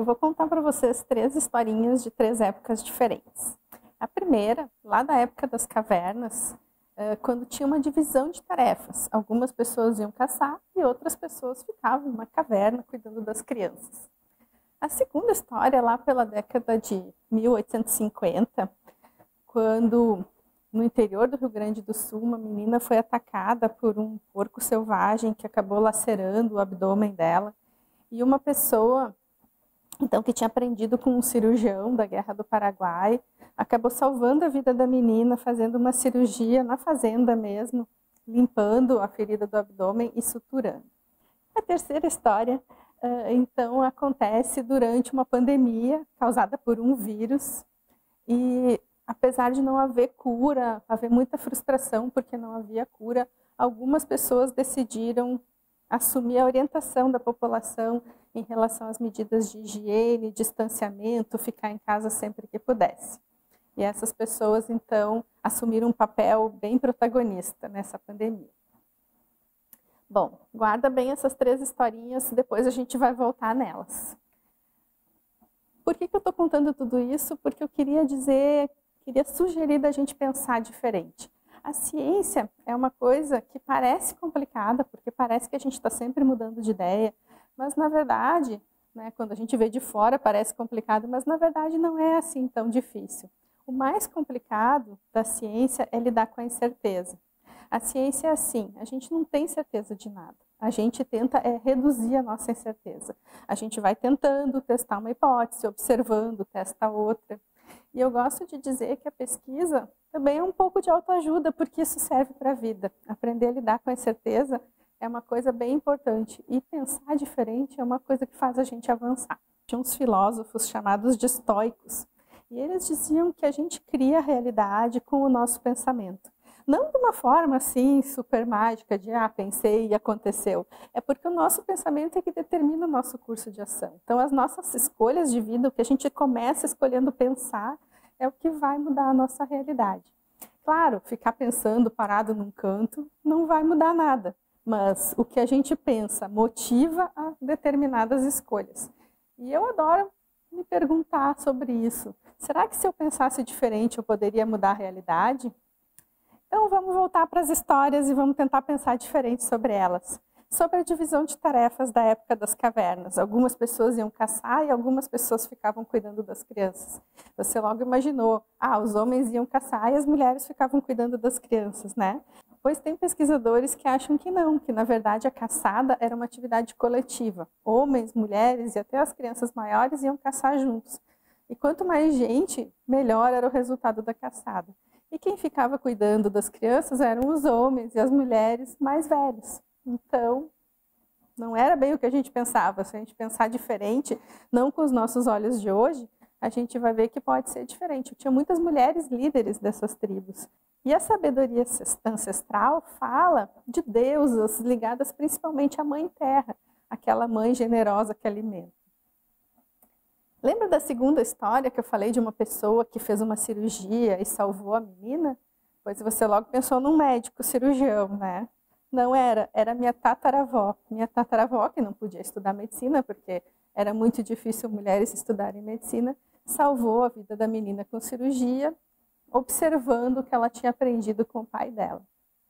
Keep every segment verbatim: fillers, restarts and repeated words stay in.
vou contar para vocês três historinhas de três épocas diferentes. A primeira, lá da época das cavernas, quando tinha uma divisão de tarefas. Algumas pessoas iam caçar e outras pessoas ficavam numa caverna cuidando das crianças. A segunda história, lá pela década de mil oitocentos e cinquenta, quando no interior do Rio Grande do Sul uma menina foi atacada por um porco selvagem que acabou lacerando o abdômen dela. E uma pessoa, então, que tinha aprendido com um cirurgião da Guerra do Paraguai, acabou salvando a vida da menina, fazendo uma cirurgia na fazenda mesmo, limpando a ferida do abdômen e suturando. A terceira história, então, acontece durante uma pandemia causada por um vírus e, apesar de não haver cura, haver muita frustração porque não havia cura, algumas pessoas decidiram assumir a orientação da população em relação às medidas de higiene, distanciamento, ficar em casa sempre que pudesse. E essas pessoas, então, assumiram um papel bem protagonista nessa pandemia. Bom, guarda bem essas três historinhas, depois a gente vai voltar nelas. Por que que eu estou contando tudo isso? Porque eu queria dizer, queria sugerir da gente pensar diferente. A ciência é uma coisa que parece complicada, porque parece que a gente está sempre mudando de ideia, mas na verdade, né, quando a gente vê de fora parece complicado, mas na verdade não é assim tão difícil. O mais complicado da ciência é lidar com a incerteza. A ciência é assim, a gente não tem certeza de nada. A gente tenta é, reduzir a nossa incerteza. A gente vai tentando testar uma hipótese, observando, testa outra. E eu gosto de dizer que a pesquisa também é um pouco de autoajuda, porque isso serve para a vida. Aprender a lidar com a incerteza é uma coisa bem importante. E pensar diferente é uma coisa que faz a gente avançar. Tinha uns filósofos chamados de estoicos. E eles diziam que a gente cria a realidade com o nosso pensamento. Não de uma forma assim, super mágica, de ah, pensei e aconteceu. É porque o nosso pensamento é que determina o nosso curso de ação. Então, as nossas escolhas de vida, o que a gente começa escolhendo pensar, é o que vai mudar a nossa realidade. Claro, ficar pensando parado num canto não vai mudar nada, mas o que a gente pensa motiva a determinadas escolhas. E eu adoro me perguntar sobre isso. Será que se eu pensasse diferente eu poderia mudar a realidade? Então vamos voltar para as histórias e vamos tentar pensar diferente sobre elas. Sobre a divisão de tarefas da época das cavernas. Algumas pessoas iam caçar e algumas pessoas ficavam cuidando das crianças. Você logo imaginou, ah, os homens iam caçar e as mulheres ficavam cuidando das crianças, né? Pois tem pesquisadores que acham que não, que na verdade a caçada era uma atividade coletiva. Homens, mulheres e até as crianças maiores iam caçar juntos. E quanto mais gente, melhor era o resultado da caçada. E quem ficava cuidando das crianças eram os homens e as mulheres mais velhos. Então, não era bem o que a gente pensava. Se a gente pensar diferente, não com os nossos olhos de hoje, a gente vai ver que pode ser diferente. Tinha muitas mulheres líderes dessas tribos. E a sabedoria ancestral fala de deusas ligadas principalmente à Mãe Terra, aquela mãe generosa que alimenta. Lembra da segunda história que eu falei de uma pessoa que fez uma cirurgia e salvou a menina? Pois você logo pensou num médico cirurgião, né? Não era, era minha tataravó. Minha tataravó, que não podia estudar medicina, porque era muito difícil mulheres estudarem medicina, salvou a vida da menina com cirurgia, observando o que ela tinha aprendido com o pai dela.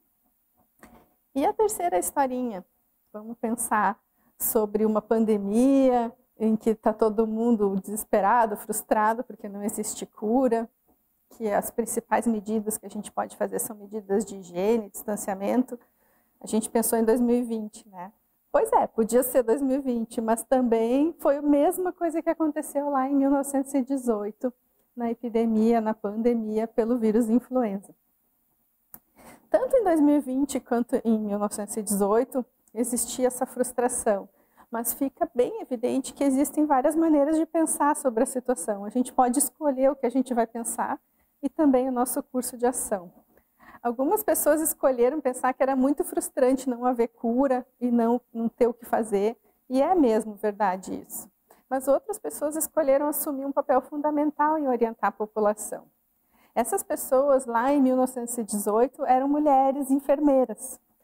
E a terceira historinha? Vamos pensar sobre uma pandemia em que está todo mundo desesperado, frustrado, porque não existe cura, que as principais medidas que a gente pode fazer são medidas de higiene, distanciamento. A gente pensou em dois mil e vinte, né? Pois é, podia ser dois mil e vinte, mas também foi a mesma coisa que aconteceu lá em mil novecentos e dezoito, na epidemia, na pandemia pelo vírus influenza. Tanto em dois mil e vinte quanto em mil novecentos e dezoito existia essa frustração, mas fica bem evidente que existem várias maneiras de pensar sobre a situação. A gente pode escolher o que a gente vai pensar e também o nosso curso de ação. Algumas pessoas escolheram pensar que era muito frustrante não haver cura e não, não ter o que fazer, e é mesmo verdade isso. Mas outras pessoas escolheram assumir um papel fundamental em orientar a população. Essas pessoas, lá em mil novecentos e dezoito, eram mulheres enfermeiras.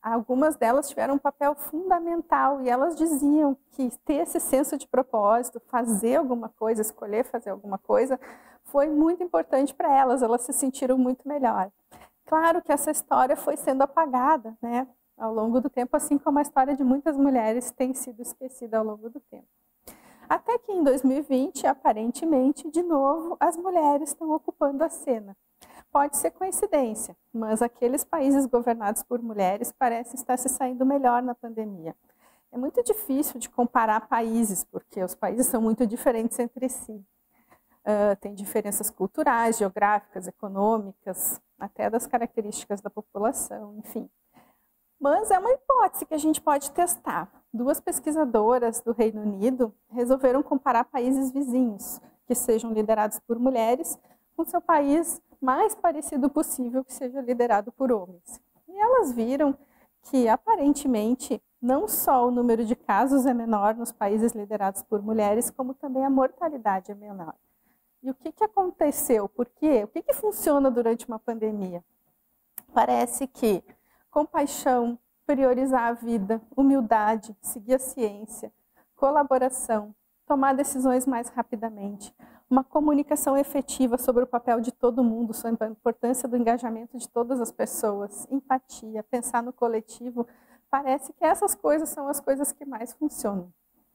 Algumas delas tiveram um papel fundamental e elas diziam que ter esse senso de propósito, fazer alguma coisa, escolher fazer alguma coisa, foi muito importante para elas, elas se sentiram muito melhor. Claro que essa história foi sendo apagada, né, ao longo do tempo, assim como a história de muitas mulheres tem sido esquecida ao longo do tempo. Até que em dois mil e vinte, aparentemente, de novo, as mulheres estão ocupando a cena. Pode ser coincidência, mas aqueles países governados por mulheres parecem estar se saindo melhor na pandemia. É muito difícil de comparar países, porque os países são muito diferentes entre si. Uh, tem diferenças culturais, geográficas, econômicas, até das características da população, enfim. Mas é uma hipótese que a gente pode testar. Duas pesquisadoras do Reino Unido resolveram comparar países vizinhos, que sejam liderados por mulheres, com seu país mais parecido possível que seja liderado por homens. E elas viram que, aparentemente, não só o número de casos é menor nos países liderados por mulheres, como também a mortalidade é menor. E o que, que aconteceu? Por quê? O que, que funciona durante uma pandemia? Parece que compaixão, priorizar a vida, humildade, seguir a ciência, colaboração, tomar decisões mais rapidamente, uma comunicação efetiva sobre o papel de todo mundo, sobre a importância do engajamento de todas as pessoas, empatia, pensar no coletivo, parece que essas coisas são as coisas que mais funcionam.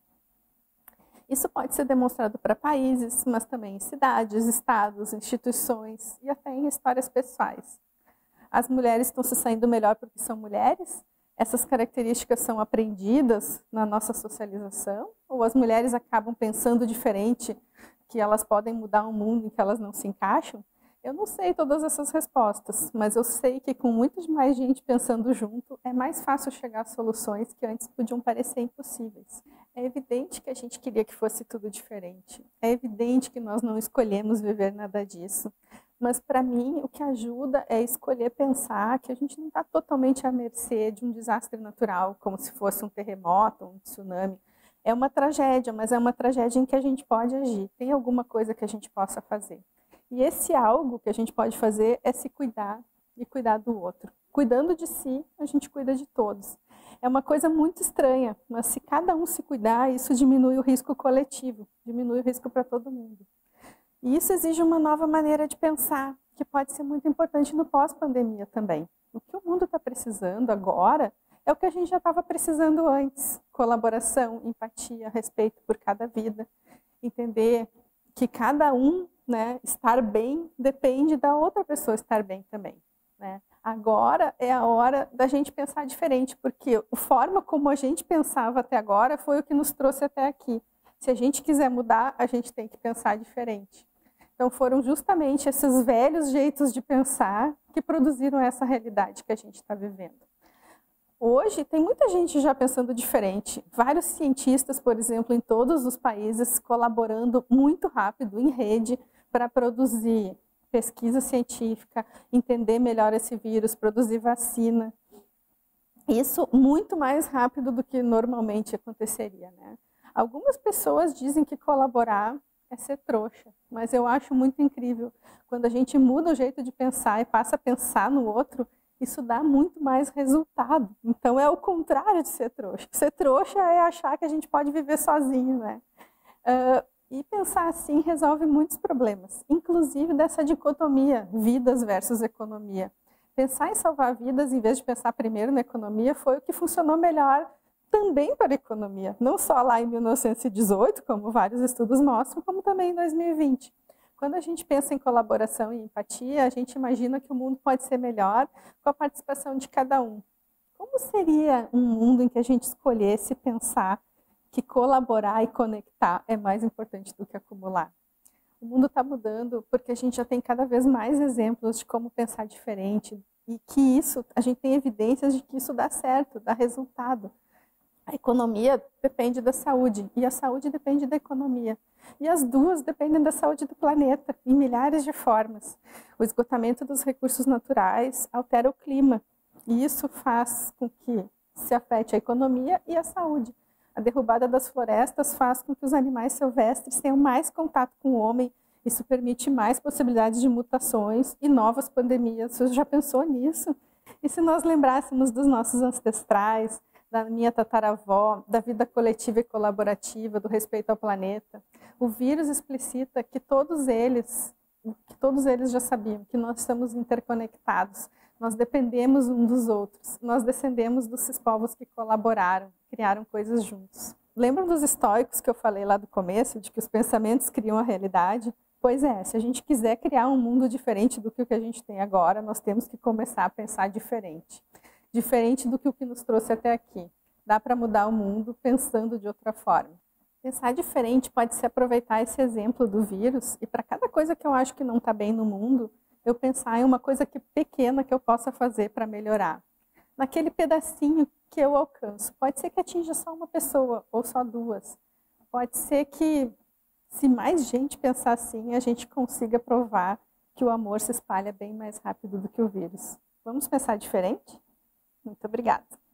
Isso pode ser demonstrado para países, mas também em cidades, estados, instituições e até em histórias pessoais. As mulheres estão se saindo melhor porque são mulheres? Essas características são aprendidas na nossa socialização? Ou as mulheres acabam pensando diferente, que elas podem mudar um mundo em que elas não se encaixam? Eu não sei todas essas respostas, mas eu sei que com muito mais gente pensando junto, é mais fácil chegar a soluções que antes podiam parecer impossíveis. É evidente que a gente queria que fosse tudo diferente. É evidente que nós não escolhemos viver nada disso. Mas, para mim, o que ajuda é escolher pensar que a gente não está totalmente à mercê de um desastre natural, como se fosse um terremoto, um tsunami. É uma tragédia, mas é uma tragédia em que a gente pode agir. Tem alguma coisa que a gente possa fazer. E esse algo que a gente pode fazer é se cuidar e cuidar do outro. Cuidando de si, a gente cuida de todos. É uma coisa muito estranha, mas se cada um se cuidar, isso diminui o risco coletivo, diminui o risco para todo mundo. E isso exige uma nova maneira de pensar, que pode ser muito importante no pós-pandemia também. O que o mundo está precisando agora é o que a gente já estava precisando antes. Colaboração, empatia, respeito por cada vida. Entender que cada um, né, estar bem depende da outra pessoa estar bem também. Né? Agora é a hora da gente pensar diferente, porque a forma como a gente pensava até agora foi o que nos trouxe até aqui. Se a gente quiser mudar, a gente tem que pensar diferente. Então foram justamente esses velhos jeitos de pensar que produziram essa realidade que a gente está vivendo. Hoje tem muita gente já pensando diferente. Vários cientistas, por exemplo, em todos os países, colaborando muito rápido em rede para produzir pesquisa científica, entender melhor esse vírus, produzir vacina. Isso muito mais rápido do que normalmente aconteceria, né? Algumas pessoas dizem que colaborar é ser trouxa, mas eu acho muito incrível. Quando a gente muda o jeito de pensar e passa a pensar no outro, isso dá muito mais resultado. Então é o contrário de ser trouxa. Ser trouxa é achar que a gente pode viver sozinho, né? Uh, e pensar assim resolve muitos problemas, inclusive dessa dicotomia, vidas versus economia. Pensar em salvar vidas em vez de pensar primeiro na economia foi o que funcionou melhor também para a economia, não só lá em mil novecentos e dezoito, como vários estudos mostram, como também em dois mil e vinte. Quando a gente pensa em colaboração e empatia, a gente imagina que o mundo pode ser melhor com a participação de cada um. Como seria um mundo em que a gente escolhesse pensar que colaborar e conectar é mais importante do que acumular? O mundo está mudando porque a gente já tem cada vez mais exemplos de como pensar diferente e que isso, a gente tem evidências de que isso dá certo, dá resultado. A economia depende da saúde e a saúde depende da economia. E as duas dependem da saúde do planeta, em milhares de formas. O esgotamento dos recursos naturais altera o clima e isso faz com que se afete a economia e a saúde. A derrubada das florestas faz com que os animais silvestres tenham mais contato com o homem. Isso permite mais possibilidades de mutações e novas pandemias. Você já pensou nisso? E se nós lembrássemos dos nossos ancestrais, da minha tataravó, da vida coletiva e colaborativa, do respeito ao planeta? O vírus explicita que todos eles, que todos eles já sabiam, que nós estamos interconectados, nós dependemos um dos outros, nós descendemos desses povos que colaboraram, criaram coisas juntos. Lembram dos estoicos que eu falei lá do começo, de que os pensamentos criam a realidade? Pois é, se a gente quiser criar um mundo diferente do que o que a gente tem agora, nós temos que começar a pensar diferente. Diferente do que o que nos trouxe até aqui. Dá para mudar o mundo pensando de outra forma. Pensar diferente pode ser aproveitar esse exemplo do vírus e para cada coisa que eu acho que não está bem no mundo, eu pensar em uma coisa que, pequena que eu possa fazer para melhorar. Naquele pedacinho que eu alcanço. Pode ser que atinja só uma pessoa ou só duas. Pode ser que, se mais gente pensar assim, a gente consiga provar que o amor se espalha bem mais rápido do que o vírus. Vamos pensar diferente? Muito obrigada.